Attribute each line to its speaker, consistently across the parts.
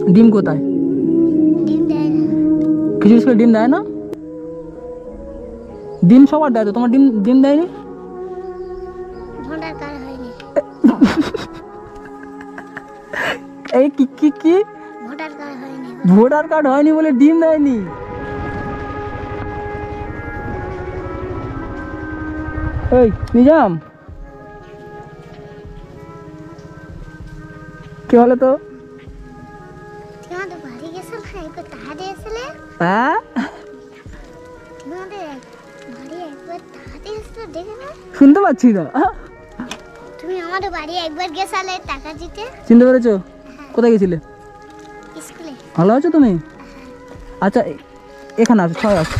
Speaker 1: ডিম কোথায়?
Speaker 2: ডিম দেয় না।
Speaker 1: খিচুড়ি স্কুলে ডিম দেয় না? ডিম সবার দেয় তো, তোমার ডিম ডিম দেয়নি?
Speaker 2: ভোটার কার্ড হয়নি।
Speaker 1: এই কি কি কি
Speaker 2: ভোটার কার্ড হয়নি।
Speaker 1: ভোটার কার্ড হয়নি বলে ডিম দেয়নি? এই নিজাম কি হলো তো?
Speaker 2: তোমাদের বাড়ি গেছিল না, একবার টাকা দিয়েছিলে?
Speaker 1: হ্যাঁ
Speaker 2: তোমাদের বাড়ি একবার টাকা দিয়েছিল, দেখে না?
Speaker 1: শুনতে পাচ্ছি না।
Speaker 2: তুমি আমাদের বাড়ি একবার গেছিলে টাকা দিতে।
Speaker 1: চিনতে পেরেছো? কোথায় গেছিলে?
Speaker 2: স্কুলে।
Speaker 1: ভালো আছো তুমি? আচ্ছা এখানে আসো, ছয় আসো।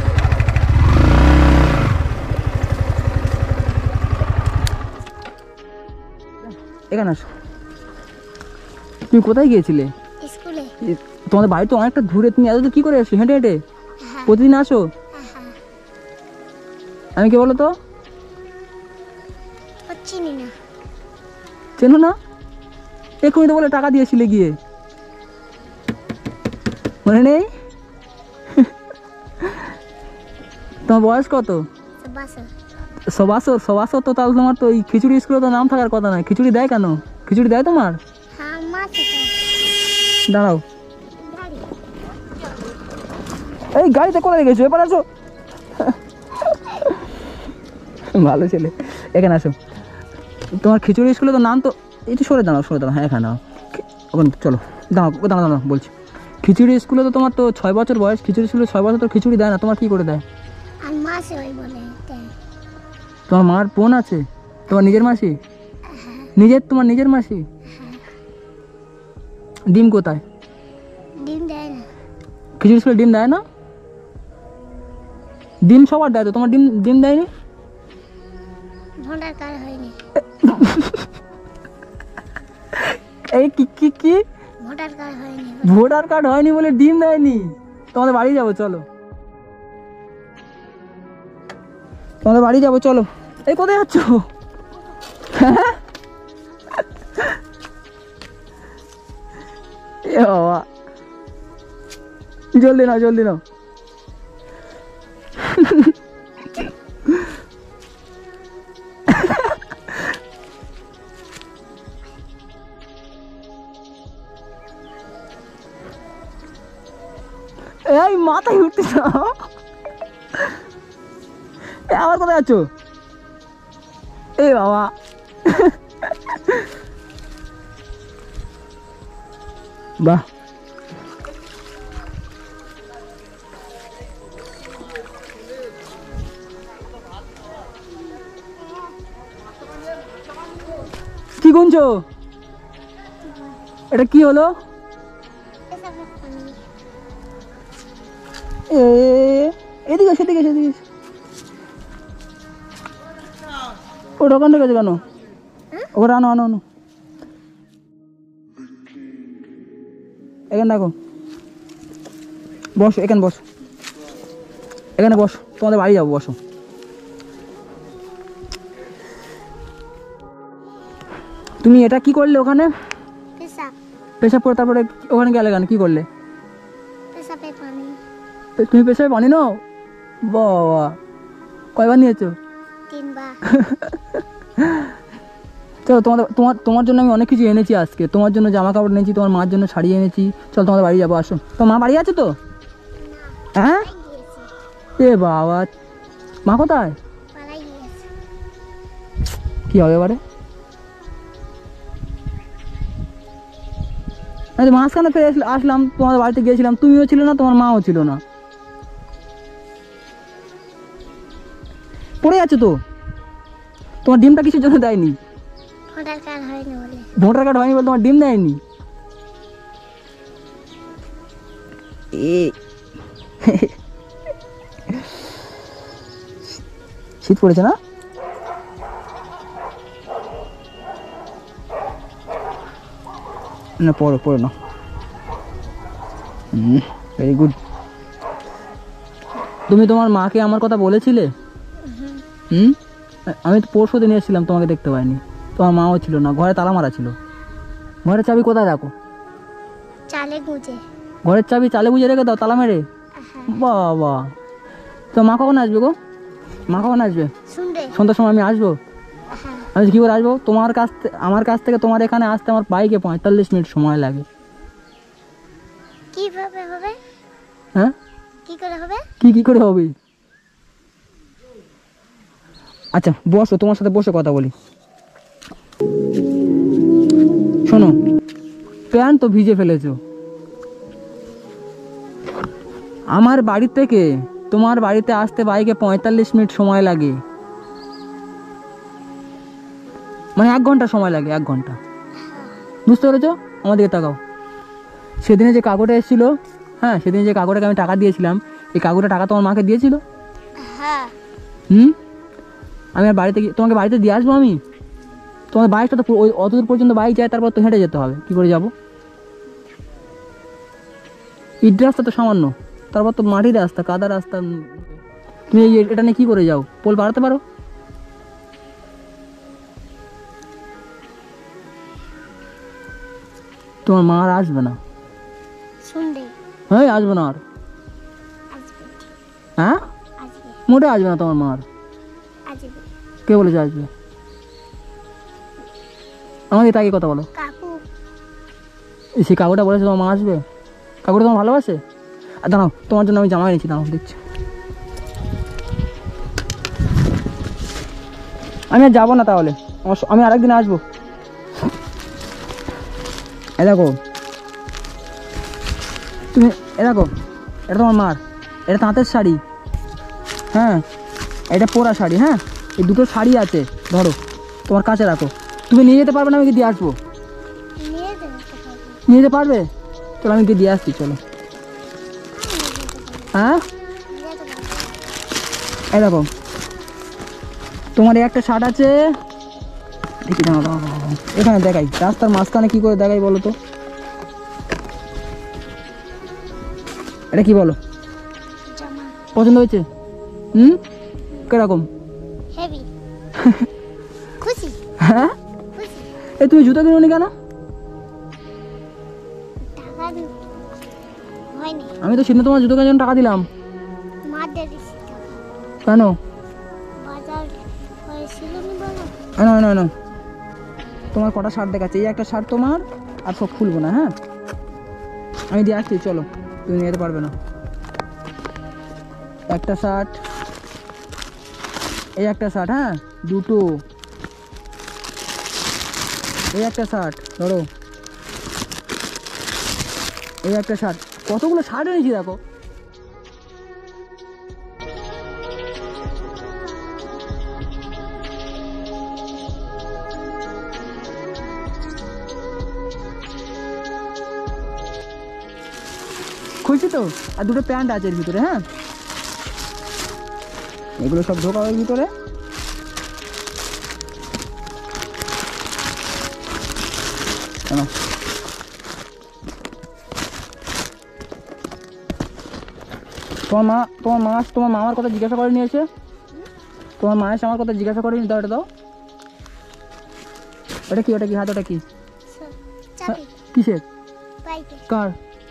Speaker 1: এখানে আসো। তুমি কোথায় গিয়েছিলে?
Speaker 2: স্কুলে।
Speaker 1: তোমাদের বাড়ি তো অনেকটা দূরে, তুমি এত কি করে আসো হেঁটে হেঁটে? প্রতিদিন আসো? আমি কে বলো তো?
Speaker 2: চিনি না।
Speaker 1: চেনো না? এক্ষুনি তো বলে টাকা দিয়েছিলে গিয়ে, মনে নেই? তোমার বয়স কত? 7 তো তাহলে তোমার তো ওই খিচুড়ি স্কুলে তো নাম থাকার কথা নয়। খিচুড়ি দেয় কেন? খিচুড়ি দেয় তোমার? দাঁড়াও, এই গাড়িতে কোথায় গেছো? এবার আসো। ভালো ছেলে, এখানে আসো। তোমার খিচুড়ি স্কুলে তো নাম তো, একটু সরে দাঁড়াও, সরে দাঁড়াও। হ্যাঁ এখানে ওখানে চলো, দাঁড়াও দাঁড়াও দাঁড়াও বলছি। খিচুড়ি স্কুলে তো তোমার তো 6 বছর বয়স, খিচুড়ি স্কুলে 6 বছর তো খিচুড়ি দেয় না, তোমার কি করে দেয়? তোমার মার বোন আছে? তোমার নিজের মাসি? তোমার নিজের মাসি? ডিম কোথায়?
Speaker 2: ডিম দেয় না।
Speaker 1: খিচুড়ি স্কুলে ডিম দেয় না? ডিম সবার দেয় তো, তোমার ডিম ডিম দেয়নি?
Speaker 2: ভোটার কার্ড হয়নি।
Speaker 1: এই কি কি কি
Speaker 2: ভোটার কার্ড হয়নি।
Speaker 1: ভোটার কার্ড হয়নি বলে ডিম দেয়নি? তোমাদের বাড়ি যাবো চলো, তোমাদের বাড়ি যাবো চলো। এই কোথায় যাচ্ছ? এ বাবা, জলদি নাও জলদি নাও। এই মাথায় উঠতে আবার কোথায় যাচ্ছ? এ বাবা, বাহ, কি গুনছো? এটা কি হলো? এদিকে সেদিকে সেদিকে, ওটা ওখান থেকে কেন? ওটা আনো আনো আনো, এখানে দেখো, বসো এখানে, বসো এখানে, বসো, তোমাদের বাড়ি যাবো, বসো। তুমি এটা কি করলে ওখানে? পেশাব করে তারপরে ওখানে গেলে কেন? কি করলে? তুমি পেশাবে পানি নাও? বাবা, কয়বার নিয়েছো?
Speaker 2: 3 বার।
Speaker 1: চলো, তোমার জন্য আমি অনেক কিছু এনেছি আজকে। তোমার জন্য জামা কাপড় এনেছি, তোমার মার জন্য শাড়ি এনেছি। চল তোমাদের বাড়ি যাবো, আসো। তোমার মা বাড়ি আছে তো? হ্যাঁ, এ বাবা, মা কোথায়? কি হবে এবারে? মাঝখানে ফেরে আসলাম, তোমাদের বাড়িতে গিয়েছিলাম, তুমিও ছিল না, তোমার মাও ছিল না। পড়ে যাচ্ছে তো। তোমার ডিমটা কিসের জন্য দেয়নি?
Speaker 2: ভোটার কার্ড হয়নি বলে।
Speaker 1: ভোটার কার্ড হয়নি বলে তোমার ডিম দেয়নি? শীত পড়েছে না? না, পড়ো পড়ো না। Very good. তুমি তোমার মাকে আমার কথা বলেছিলে? আমি তো পরশু দিন এসেছিলাম, তোমাকে দেখতে পাইনি। তোমার মাও ছিল না, ঘরে তালা মারা ছিল। ঘরে চাবি কোথায় রাখো?
Speaker 2: চালে গুঁজে।
Speaker 1: ঘরের চাবি চালে বুঝে রেখে দাও তালা মেরে? বাবা, তো মা কখন আসবে গো? মা কখন আসবে?
Speaker 2: শুনবে?
Speaker 1: সন্ধ্যার সময় আমি আসবো।
Speaker 2: হ্যাঁ।
Speaker 1: আমি কী করে আসবো? আমার কাছ থেকে তোমার এখানে আসতে আমার বাইকে 45 মিনিট সময় লাগে।
Speaker 2: কিভাবে হবে?
Speaker 1: হ্যাঁ,
Speaker 2: কি করে হবে?
Speaker 1: কি করে হবে? আচ্ছা বসো, তোমার সাথে বসে কথা বলি। শোনো, প্যান্ট তো ভিজে ফেলেছো। আমার বাড়ি থেকে তোমার বাড়িতে আসতে বাইকে 45 মিনিট সময় লাগে, মানে 1 ঘন্টা সময় লাগে, 1 ঘন্টা। বুঝতে পেরেছো? আমার দিকে তাকাও। সেদিনে যে কাকুটা এসেছিল, হ্যাঁ সেদিনে যে কাকুটাকে আমি টাকা দিয়েছিলাম, এই কাকুটা টাকা তোমার মাকে দিয়েছিল?
Speaker 2: হ্যাঁ।
Speaker 1: আমি আর বাড়িতে তোমাকে বাড়িতে দিয়ে আসবো আমি? তোমার বাইকটা তো ওই অতদূর পর্যন্ত বাইক যায়, তারপর তো হেঁটে যেতে হবে। কি করে যাবো? ইট রাস্তা তো সামান্য, তারপর তো মাটির রাস্তা, কাদা রাস্তা। তুমি এটা নিয়ে কী করে যাও? পোল বাড়াতে পারো? তোমার মা আর আসবে না।
Speaker 2: শুনবে?
Speaker 1: হ্যাঁ, আসবে না আর।
Speaker 2: আসবে।
Speaker 1: হ্যাঁ,
Speaker 2: আসবে।
Speaker 1: মোটে আসবে না তোমার মা আর।
Speaker 2: আসবে।
Speaker 1: কে বলেছে আসবে? আমাকে তাকে কথা বলো।
Speaker 2: কাকু।
Speaker 1: সে কাকুটা বলেছে তোমার মা আসবে? কাকুটা তোমার ভালোবাসে? আর দাঁড়াও, তোমার জন্য আমি জামা এনেছি, দাঁড়াও দিচ্ছি। আমি আর যাবো না তাহলে, আমি আরেকদিন আসবো। এ দেখো তুমি, এ দেখো, এটা তোমার মার, এটা তাঁতের শাড়ি, হ্যাঁ এটা পোড়া শাড়ি। হ্যাঁ, এই দুটো শাড়ি আছে, ধরো তোমার কাছে রাখো। তুমি নিয়ে যেতে পারবে না? আমি কি দিয়ে আসবো?
Speaker 2: নিয়ে যেতে পারবো।
Speaker 1: নিয়ে যেতে পারবে? চলো আমি গিয়ে দিয়ে আসছি, চলো। হ্যাঁ,
Speaker 2: নিয়ে যেতে পারবো।
Speaker 1: এই দেখো তোমার এই একটা শার্ট আছে, দেখি দাঁড়াও দাঁড়াও দাঁড়াও, এখানে দেখাই, রাস্তার মাঝখানে কি করে দেখাই বলো তো? এটা কি বলো?
Speaker 2: জামা।
Speaker 1: পছন্দ হয়েছে? কিরকম?
Speaker 2: হেভি। খুশি?
Speaker 1: হ্যাঁ,
Speaker 2: খুশি।
Speaker 1: এই তুমি জুতো কিনোনি কেন?
Speaker 2: টাকা হয়নি।
Speaker 1: আমি তো সেদিন তোমার জুতো কেনার জন্য টাকা দিলাম।
Speaker 2: মা দিয়েছে টাকা।
Speaker 1: কেন?
Speaker 2: বাজার হয়েছিল নি বলো?
Speaker 1: না, তোমার কটা শার্ট দেখাচ্ছে, এই একটা শার্ট তোমার, আর সব খুলবো না। হ্যাঁ, আমি দিয়ে আসছি, চলো। তুমি নিয়ে যেতে পারবে না। একটা শার্ট, এই একটা শার্ট, হ্যাঁ দুটো, এই একটা শার্ট ধরো, এই একটা শার্ট। কতগুলো শার্ট এনেছি দেখো। খুলছি তো, আর দুটো প্যান্ট আছে এর ভিতরে। হ্যাঁ, এগুলো সব ঢোকা এর ভিতরে। তোমার মা আমার কথা জিজ্ঞাসা করেনি এসে? তোমার মা এসে আমার কথা জিজ্ঞাসা করেনি? দাও এটা, দাও। ওটা কি? হাত ওটা কি?
Speaker 2: চাবি।
Speaker 1: কিসের?
Speaker 2: বাইকে।
Speaker 1: কার?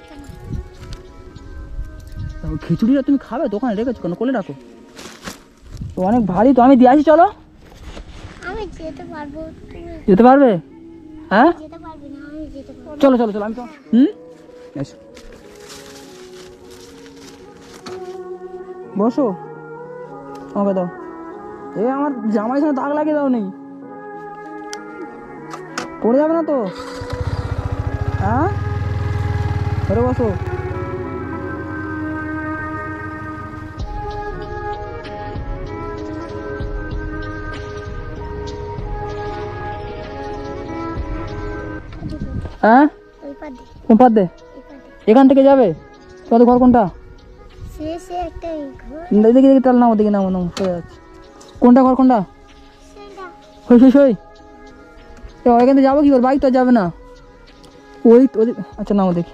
Speaker 1: খিচুড়িটা তুমি খাবে তো? ওখানে রেখেছো কেন? কোলে রাখো। তো অনেক ভারী তো, আমি দিয়ে আসি, চলো।
Speaker 2: আমি যেতে পারবো।
Speaker 1: যেতে পারবে? হ্যাঁ,
Speaker 2: যেতে পারবি না? আমি যেতে পারবো।
Speaker 1: চলো আমি তো এসো, বসো, আমাকে দাও। আমার জামাই সঙ্গে দাগ লাগিয়ে দাও, নেই পড়ে যাবে না তো? হ্যাঁ, ধরে বসো। হ্যাঁ, কোন পার দে? এখান থেকে যাবে? তোমাদের ঘর কোনটা? দেখি তাহলে নামো, দেখি নামো, সরে যাচ্ছে। কোনটা ঘর, কোনটা? সই এখান থেকে যাবো কি করে? বাইক তো যাবে না। আচ্ছা নামো দেখি।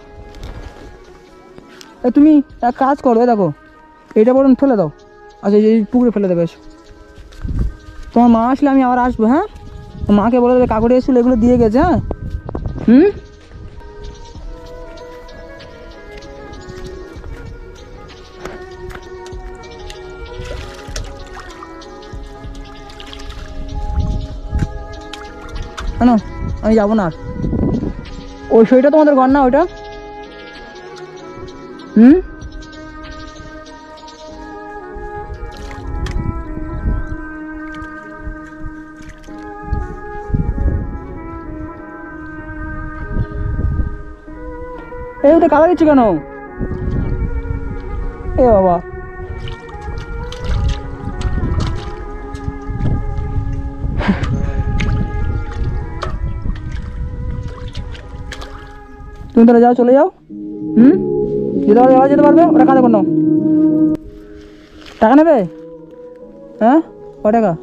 Speaker 1: তুমি এক কাজ করো, দেখো এইটা বরং ফেলে দাও। আচ্ছা এই পুকুরে ফেলে দেবে। এসো, তোমার মা আসলে আমি আবার আসবো। হ্যাঁ, মাকে বলে দেবে কাকুরে এসেছিল, এগুলো দিয়ে গেছে। হ্যাঁ, কেন আমি যাবো না আর। ওই সইটা তোমাদের ঘর না ওইটা? হুম, এই ওটা কাদা দিচ্ছ কেন? এ বাবা, তুমি তাহলে যাও, চলে যাও। হুম, যেতে পারবে? ওটা কাঁদে কোনো টাকা নেবে? হ্যাঁ, ক টাকা?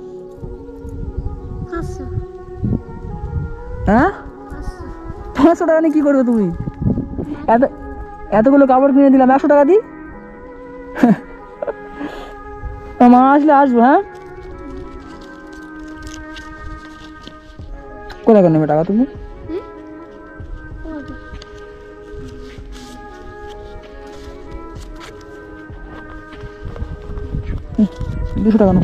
Speaker 2: 500
Speaker 1: হ্যাঁ,
Speaker 2: 500
Speaker 1: 500 টাকা নিয়ে কী করবে তুমি? এত এতগুলো কাপড় কিনে দিলাম 100 টাকা দিই? মা আসলে আসবো। হ্যাঁ, কোথায় করে নেবে টাকা তুমি?
Speaker 2: হুম?
Speaker 1: 200 টাকা নাও।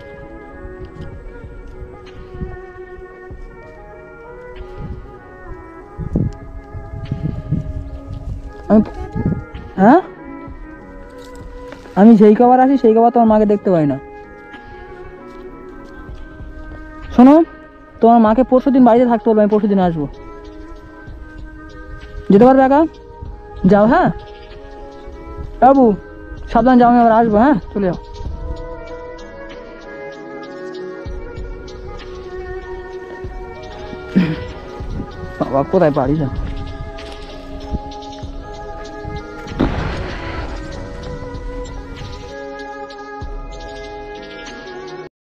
Speaker 1: হ্যাঁ, আমি যেই কবার আসি সেই কবার তোমার মাকে দেখতে পাই না। শোনো, তোমার মাকে পরশুদিন বাড়িতে থাকতে বলবো, আমি পরশুদিন আসবো। যেতে পারবে একা? যাও। হ্যাঁ বাবু, সাবধান যাও, আমি আবার আসবো। হ্যাঁ, চলে যাও। বাবা কোথায় বাড়ি যাও?